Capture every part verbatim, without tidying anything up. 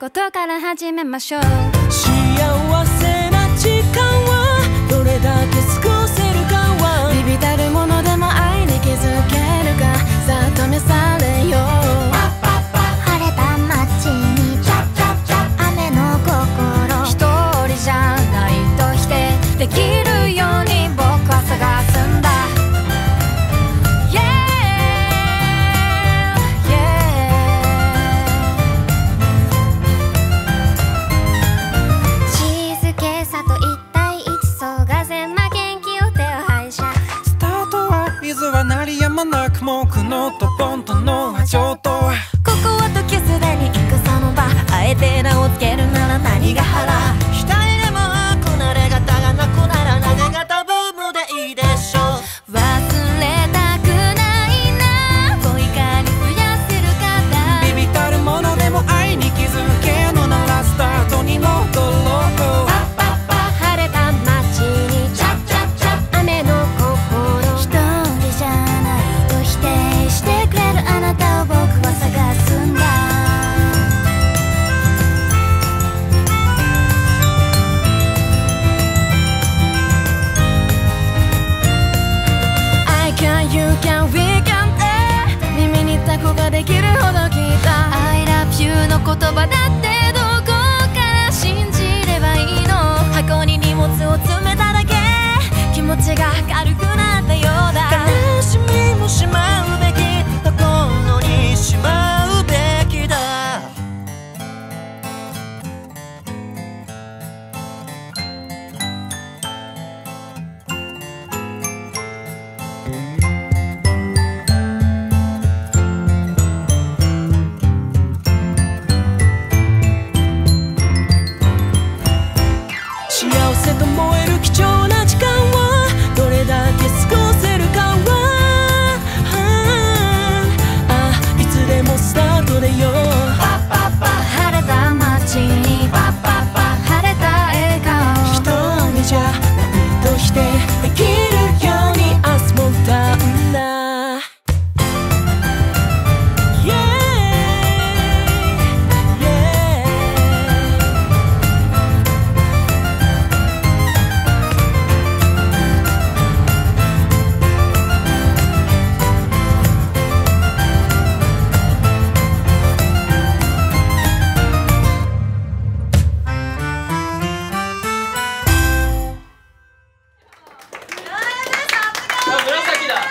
ことから始めましょう。 幸せな時間はどれだけ過ごせるかは、 微々たるものでも愛に気づけるか、さあ試されよう。 晴れた街に雨の心、 一人じゃないと否定できるように僕は探すんだ。 Yeah, yeah 静けさと一対一、そうがぜんま元気を手を配車。 スタートは水は鳴りやまなく木のとポンとの波長と、 ここは時すでに戦の場、あえて名をつけるなら何が腹。 額でもこなれ方がなくなら投げ方ブームでいいでしょう。 忘れたくないな、をいかに増やせるかだ。 微々たるものでも愛に気づけのならスタートに戻ろう。 晴れた街に雨の心、一人じゃないと否定してくれるあなたを僕は探すんだ。 I can, you can, we can って耳にタコができるほど聞いた。 I love you の言葉だってどこから信じればいいの。箱に荷物を詰めただけ、気持ちが軽くなったようだ。 悲しみもしまうべきところにしまうべきだ。幸せと燃える貴重な時間はどれだけ過ごせるかは、ああいつでもスタートでよ。 晴れた街に晴れた笑顔、 一人じゃないと否定できるように明日も歌うんだ。Yeah, yeah 紫だ。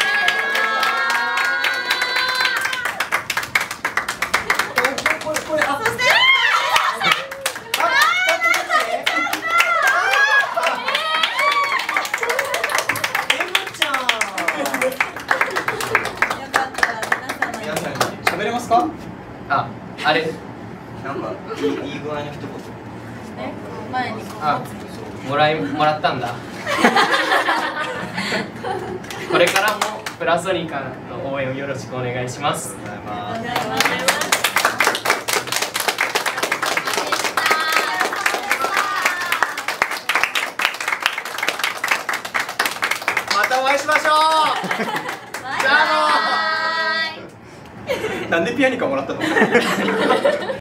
喋れますか？ あ、あれ、 なんかいい具合の一言。 あ、もらいもらったんだ。これからもプラソニカの応援をよろしくお願いします。 ありがとうございます。またお会いしましょう。じゃあの。なんでピアニカもらったの？